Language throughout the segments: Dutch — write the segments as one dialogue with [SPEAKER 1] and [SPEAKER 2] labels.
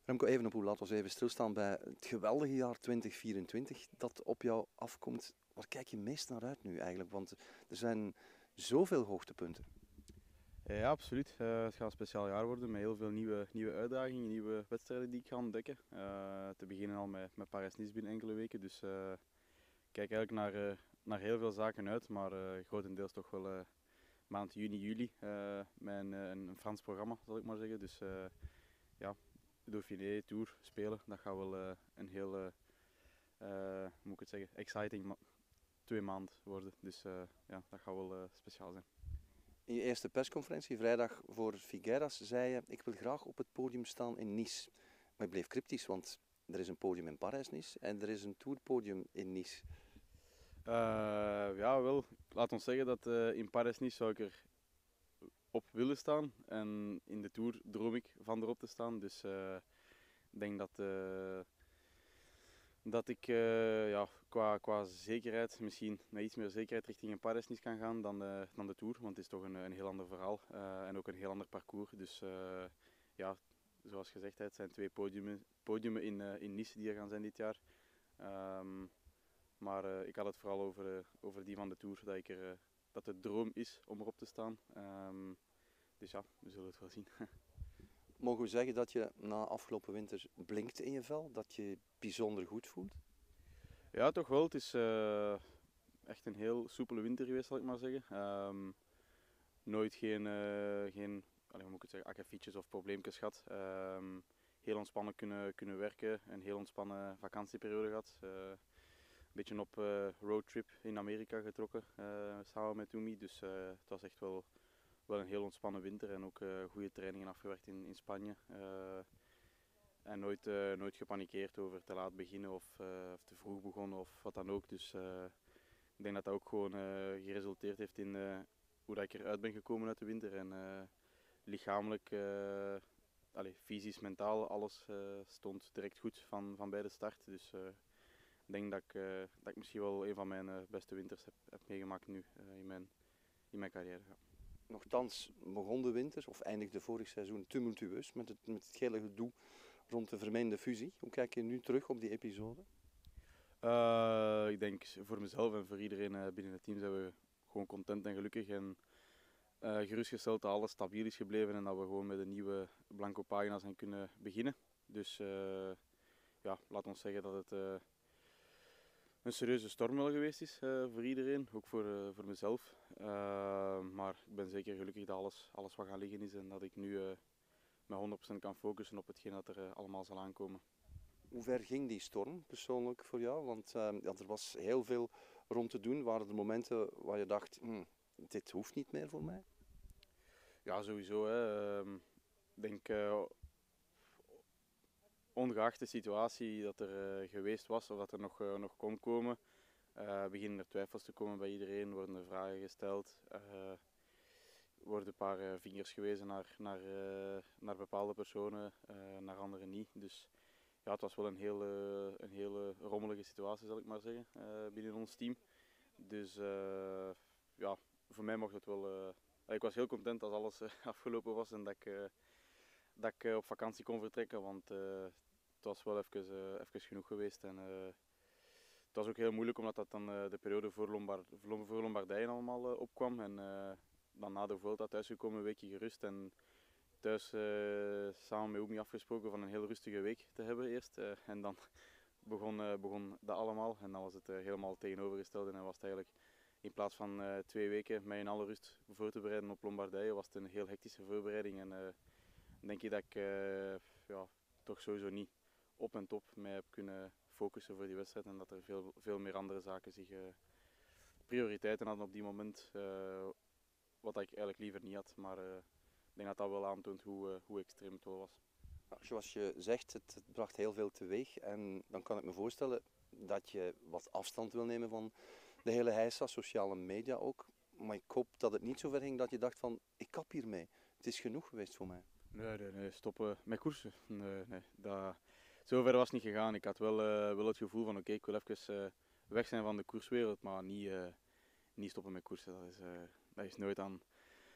[SPEAKER 1] Remco Evenepoel, laten we even stilstaan bij het geweldige jaar 2024 dat op jou afkomt. Waar kijk je meest naar uit nu eigenlijk? Want er zijn zoveel hoogtepunten.
[SPEAKER 2] Ja, absoluut. Het gaat een speciaal jaar worden met heel veel nieuwe uitdagingen, nieuwe wedstrijden die ik ga ontdekken. Te beginnen al met Parijs-Nice binnen enkele weken. Dus ik kijk eigenlijk naar heel veel zaken uit, maar grotendeels toch wel maand juni, juli met een Frans programma, zal ik maar zeggen. Dus ja, Dauphiné, Tour, spelen, dat gaat wel een heel, hoe moet ik het zeggen, exciting 2 maanden worden. Dus ja, dat gaat wel speciaal zijn.
[SPEAKER 1] In je eerste persconferentie vrijdag voor Figueras zei je: ik wil graag op het podium staan in Nice. Maar je bleef cryptisch, want er is een podium in Parijs-Nice en er is een tourpodium in Nice.
[SPEAKER 2] Ja, wel. Laat ons zeggen dat in Parijs-Nice zou ik er op willen staan. En in de Tour droom ik van erop te staan. Dus ik denk dat ik ja, qua zekerheid misschien met iets meer zekerheid richting een Parijs-Nice kan gaan dan de Tour. Want het is toch een heel ander verhaal en ook een heel ander parcours. Dus ja, zoals gezegd, het zijn 2 podiumen in Nice die er gaan zijn dit jaar. Ehm, maar ik had het vooral over die van de Tour, dat het droom is om erop te staan. Dus ja, we zullen het wel zien.
[SPEAKER 1] Mogen we zeggen dat je na afgelopen winter blinkt in je vel? Dat je je bijzonder goed voelt?
[SPEAKER 2] Ja, toch wel. Het is echt een heel soepele winter geweest, zal ik maar zeggen. Nooit geen allee, hoe moet ik het zeggen, akkefietjes of probleempjes gehad. Heel ontspannen kunnen werken, een heel ontspannen vakantieperiode gehad. Een beetje op roadtrip in Amerika getrokken, samen met Umi. Dus het was echt wel een heel ontspannen winter en ook goede trainingen afgewerkt in Spanje. En nooit gepanikeerd over te laat beginnen of te vroeg begonnen of wat dan ook. Dus ik denk dat dat ook gewoon geresulteerd heeft in hoe dat ik eruit ben gekomen uit de winter. En lichamelijk, fysisch, mentaal, alles stond direct goed van bij de start. Dus ik denk dat ik misschien wel een van mijn beste winters heb meegemaakt nu in mijn carrière. Ja.
[SPEAKER 1] Nochtans begon de winter, of eindigde vorig seizoen, tumultueus met het hele gedoe rond de vermeende fusie. Hoe kijk je nu terug op die episode?
[SPEAKER 2] Ik denk voor mezelf en voor iedereen binnen het team zijn we gewoon content en gelukkig en gerustgesteld dat alles stabiel is gebleven en dat we gewoon met een nieuwe blanco pagina zijn kunnen beginnen. Dus ja, laat ons zeggen dat het een serieuze storm wel geweest is voor iedereen, ook voor mezelf. Maar ik ben zeker gelukkig dat alles wat gaan liggen is en dat ik nu met 100% kan focussen op hetgeen dat er allemaal zal aankomen.
[SPEAKER 1] Hoe ver ging die storm persoonlijk voor jou? Want ja, er was heel veel rond te doen. Waren er momenten waar je dacht, dit hoeft niet meer voor mij?
[SPEAKER 2] Ja, sowieso. Hè. Ik denk, ongeacht de situatie dat er geweest was of dat er nog kon komen, beginnen er twijfels te komen bij iedereen, worden er vragen gesteld, worden een paar vingers gewezen naar bepaalde personen, naar anderen niet. Dus ja, het was wel een hele rommelige situatie, zal ik maar zeggen, binnen ons team. Dus ja, voor mij mocht het wel. Ik was heel content als alles afgelopen was en dat ik op vakantie kon vertrekken, want het was wel even genoeg geweest. En het was ook heel moeilijk omdat dat dan de periode voor Lombardije allemaal opkwam. En dan na de Vuelta thuisgekomen, een weekje gerust. En thuis samen met Oemi afgesproken van een heel rustige week te hebben eerst. En dan begon dat allemaal. En dan was het helemaal tegenovergesteld. En dan was het eigenlijk in plaats van 2 weken mij in alle rust voor te bereiden op Lombardije, was het een heel hectische voorbereiding. En denk je dat ik ja, toch sowieso niet op en top mij heb kunnen focussen voor die wedstrijd. En dat er veel meer andere zaken zich prioriteiten hadden op die moment. Wat ik eigenlijk liever niet had. Maar ik denk dat dat wel aantoont hoe extreem het wel was.
[SPEAKER 1] Nou, zoals je zegt, het bracht heel veel teweeg. En dan kan ik me voorstellen dat je wat afstand wil nemen van de hele heisa, sociale media ook. Maar ik hoop dat het niet zo ver ging dat je dacht van, ik kap hiermee. Het is genoeg geweest voor mij.
[SPEAKER 2] Nee, stoppen met koersen. Nee, zover was het niet gegaan. Ik had wel het gevoel van oké, ik wil even weg zijn van de koerswereld, maar niet stoppen met koersen. Dat is nooit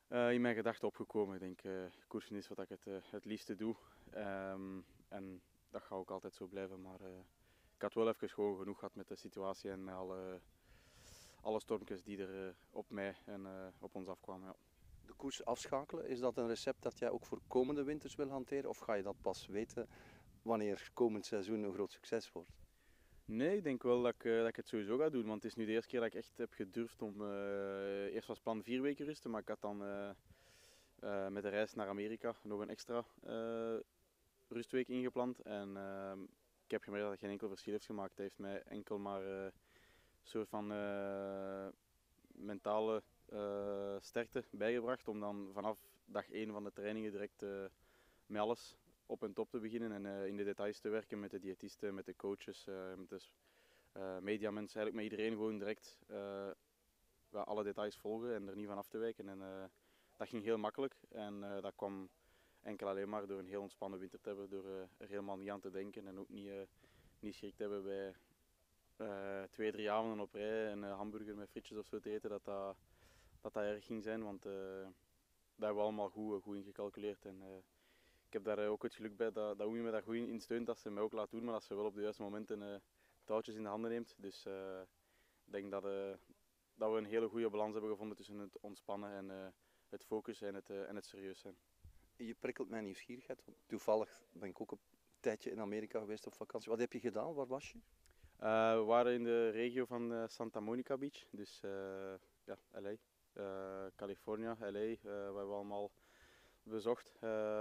[SPEAKER 2] In mijn gedachten opgekomen. Ik denk, koersen is wat ik het liefste doe. En dat gaat ook altijd zo blijven. Maar ik had wel even gewoon genoeg gehad met de situatie en met alle stormpjes die er op mij en op ons afkwamen. Ja.
[SPEAKER 1] De koers afschakelen, is dat een recept dat jij ook voor komende winters wil hanteren? Of ga je dat pas weten wanneer komend seizoen een groot succes wordt?
[SPEAKER 2] Nee, ik denk wel dat ik het sowieso ga doen. Want het is nu de eerste keer dat ik echt heb gedurfd om... eerst was plan 4 weken rusten, maar ik had dan met de reis naar Amerika nog een extra rustweek ingepland. En ik heb gemerkt dat het geen enkel verschil heeft gemaakt. Het heeft mij enkel maar een soort van mentale sterkte bijgebracht om dan vanaf dag 1 van de trainingen direct met alles op en top te beginnen en in de details te werken met de diëtisten, met de coaches, met de mediamensen, eigenlijk met iedereen gewoon direct alle details volgen en er niet van af te wijken. En dat ging heel makkelijk en dat kwam enkel alleen maar door een heel ontspannen winter te hebben, door er helemaal niet aan te denken en ook niet schrik te hebben bij 2-3 avonden op rij en hamburger met frietjes of zo te eten, dat erg ging zijn, want dat hebben we allemaal goed ingecalculeerd. En ik heb daar ook het geluk bij dat Oemi me daar goed in steunt, dat ze mij ook laat doen, maar dat ze wel op de juiste momenten touwtjes in de handen neemt. Dus ik denk dat we een hele goede balans hebben gevonden tussen het ontspannen en het focussen en het serieus zijn.
[SPEAKER 1] Je prikkelt mijn nieuwsgierigheid. Toevallig ben ik ook een tijdje in Amerika geweest op vakantie. Wat heb je gedaan? Waar was je?
[SPEAKER 2] We waren in de regio van Santa Monica Beach, dus ja, LA. California, LA, we hebben allemaal bezocht.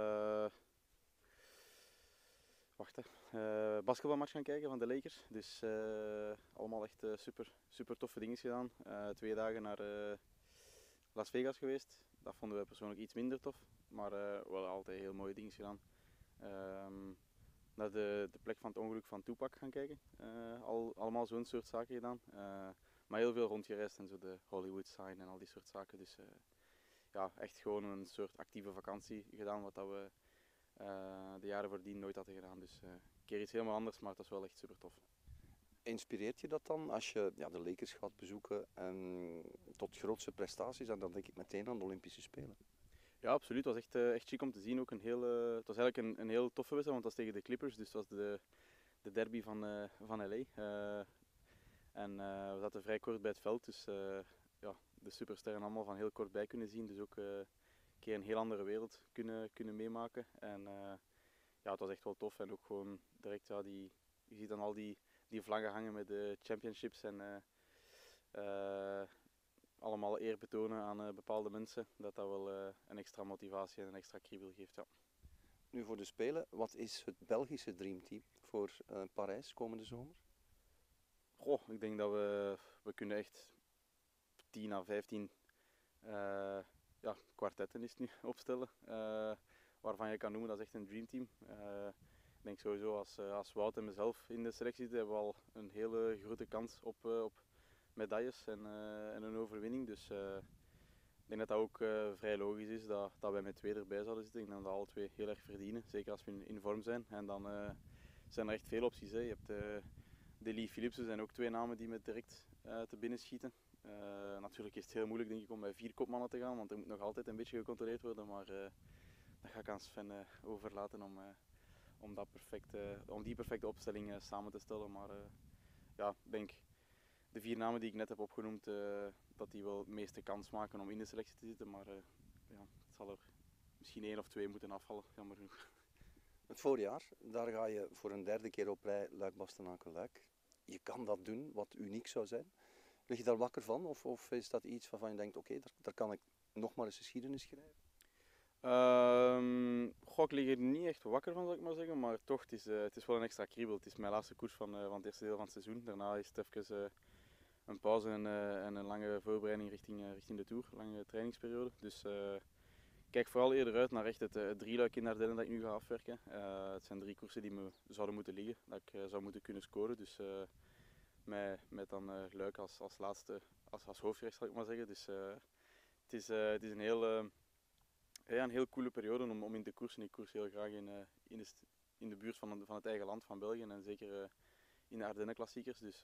[SPEAKER 2] Basketbalmatch gaan kijken van de Lakers. Dus allemaal echt super toffe dingen gedaan. 2 dagen naar Las Vegas geweest. Dat vonden we persoonlijk iets minder tof, maar wel altijd heel mooie dingen gedaan. Naar de plek van het ongeluk van Tupac gaan kijken. Allemaal zo'n soort zaken gedaan. Maar heel veel rondgereisd en zo de Hollywood sign en al die soort zaken. Dus ja, echt gewoon een soort actieve vakantie gedaan, wat dat we de jaren voordien nooit hadden gedaan. Dus een keer iets helemaal anders, maar het was wel echt super tof.
[SPEAKER 1] Inspireert je dat dan als je de Lakers gaat bezoeken en tot grootste prestaties? En dan denk ik meteen aan de Olympische Spelen.
[SPEAKER 2] Ja, absoluut. Het was echt chic om te zien. Ook het was eigenlijk een heel toffe wedstrijd, want het was tegen de Clippers. Dus het was de derby van LA. En we zaten vrij kort bij het veld, dus ja, de supersterren allemaal van heel kort bij kunnen zien. Dus ook een keer een heel andere wereld kunnen meemaken. En ja, het was echt wel tof. En ook gewoon direct, ja, je ziet dan al die vlaggen hangen met de championships en allemaal eer betonen aan bepaalde mensen. Dat wel een extra motivatie en een extra kriebel geeft. Ja.
[SPEAKER 1] Nu voor de Spelen, wat is het Belgische dreamteam voor Parijs komende zomer?
[SPEAKER 2] Goh, ik denk dat we kunnen echt 10 à 15 kwartetten is het nu opstellen. Waarvan je kan noemen dat is echt een dreamteam. Ik denk sowieso als Wout en mezelf in de selectie zitten, hebben we al een hele grote kans op medailles en een overwinning. Dus ik denk dat dat ook vrij logisch is dat wij met 2 erbij zouden zitten. Ik denk dat we alle 2 heel erg verdienen, zeker als we in vorm zijn. En dan zijn er echt veel opties. Hè. Je hebt Lee Philipsen, zijn ook 2 namen die me direct te binnen schieten. Natuurlijk is het heel moeilijk denk ik om bij 4 kopmannen te gaan, want er moet nog altijd een beetje gecontroleerd worden. Maar dat ga ik aan Sven overlaten om die perfecte opstelling samen te stellen. Maar ja, ik denk de 4 namen die ik net heb opgenoemd, dat die wel de meeste kans maken om in de selectie te zitten. Maar ja, het zal er misschien 1 of 2 moeten afvallen, jammer genoeg.
[SPEAKER 1] Het voorjaar, daar ga je voor een 3e keer op rij Luik-Bastenaken-Luik. Je kan dat doen, wat uniek zou zijn. Lig je daar wakker van? Of is dat iets waarvan je denkt, oké, daar kan ik nog maar eens geschiedenis schrijven?
[SPEAKER 2] Ik lig er niet echt wakker van, zal ik maar zeggen. Maar toch, het is wel een extra kriebel. Het is mijn laatste koers van het eerste deel van het seizoen. Daarna is het even een pauze en een lange voorbereiding richting de Tour. Een lange trainingsperiode. Dus ik kijk vooral eerder uit naar echt het drieluik in Ardennen dat ik nu ga afwerken. Het zijn 3 koersen die me zouden moeten liggen. Dat ik zou moeten kunnen scoren. Dus met dan Luik als laatste, als hoofdgerecht zal ik maar zeggen. Dus het is een heel coole periode om in te koersen. Ik koers heel graag in de buurt van het eigen land, van België. En zeker in de Ardennen klassiekers. Dus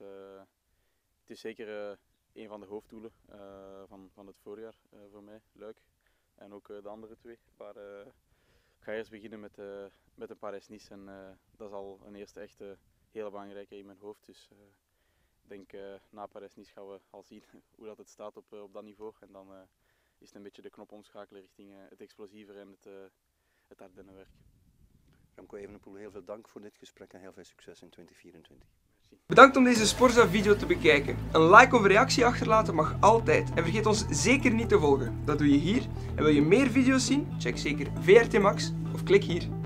[SPEAKER 2] het is zeker een van de hoofddoelen van het voorjaar voor mij, Luik. En ook de andere 2. Maar ik ga eerst beginnen met een Parijs-Nice en dat is al een eerste echte hele belangrijke in mijn hoofd. Dus ik denk na Parijs-Nice gaan we al zien hoe dat het staat op dat niveau. En dan is het een beetje de knop omschakelen richting het explosiever en het Ardennenwerk.
[SPEAKER 1] Remco Evenepoel, heel veel dank voor dit gesprek en heel veel succes in 2024.
[SPEAKER 3] Bedankt om deze Sporza-video te bekijken. Een like of reactie achterlaten mag altijd. En vergeet ons zeker niet te volgen. Dat doe je hier. En wil je meer video's zien? Check zeker VRT Max of klik hier.